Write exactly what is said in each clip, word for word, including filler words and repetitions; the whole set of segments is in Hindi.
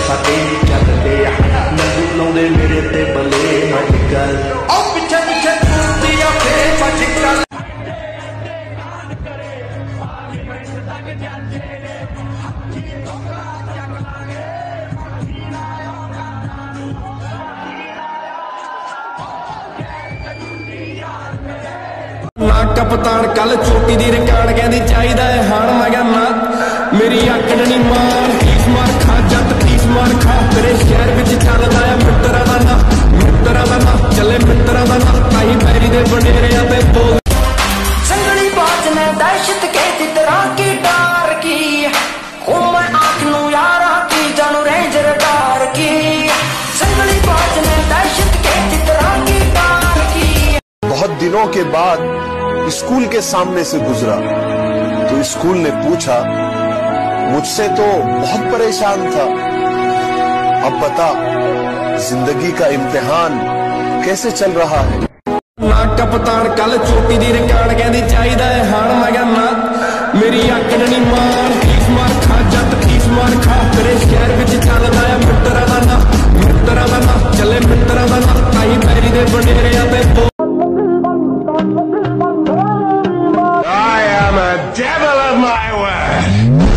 साथे चलते नंगू लाउंदे मेरे ते बले मजकल ओ पिछे पिछे तुरदी आखे मजकल ना कप्तान कल चोटी दी रिकार्ड कहती चाहिए है हाण मैं क्या ना मेरी आकड़ नहीं मार तीस मार खा जट तीस मार खा तेरे शहर विच चलदा है मित्तरां दा ना मित्तरां दा ना चले मित्तरां दा ना ताही पैरी दे बनेरियां ते बोल संगली बाज ने दहशत कहती तरह की डार की ओ मैं आंख नू यारा की जानू रेंजर डार की संगली बाज ने दहशत कहती तरह की डार की। बहुत दिनों के बाद स्कूल के सामने से गुजरा तो स्कूल ने पूछा मुझसे तो बहुत परेशान था, अब बता जिंदगी का इम्तिहान कैसे चल रहा है। ना कप्तान कल चोटी दी रिकार्ड कहती चाहिए है हाण मैं क्या ना मेरी आकड़ नहीं मार तीस मार खा जट तीस मार खा तेरे शहर विच चलदा है मित्तरां दा ना मित्तरां दा ना चले मित्तरां दा ना ताही पैरी दे बनेरियां ते बोल I am a devil of my word.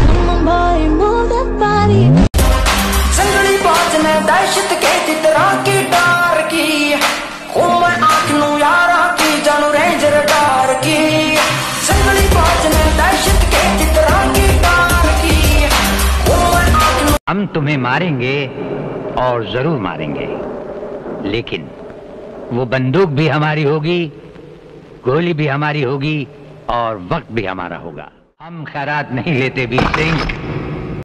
Sangli बाज ने दहशत कहती तरह की डार की ओ मैं आंख नू यारा की जानू रेंजर डार की संगली बाज ने दहशत कहती तरह की डार की ओ मैं आंख नू। हम तुम्हें मारेंगे और जरूर मारेंगे, लेकिन वो बंदूक भी हमारी होगी, गोली भी हमारी होगी और वक्त भी हमारा होगा। हम खैरात नहीं लेते वीर सिंह।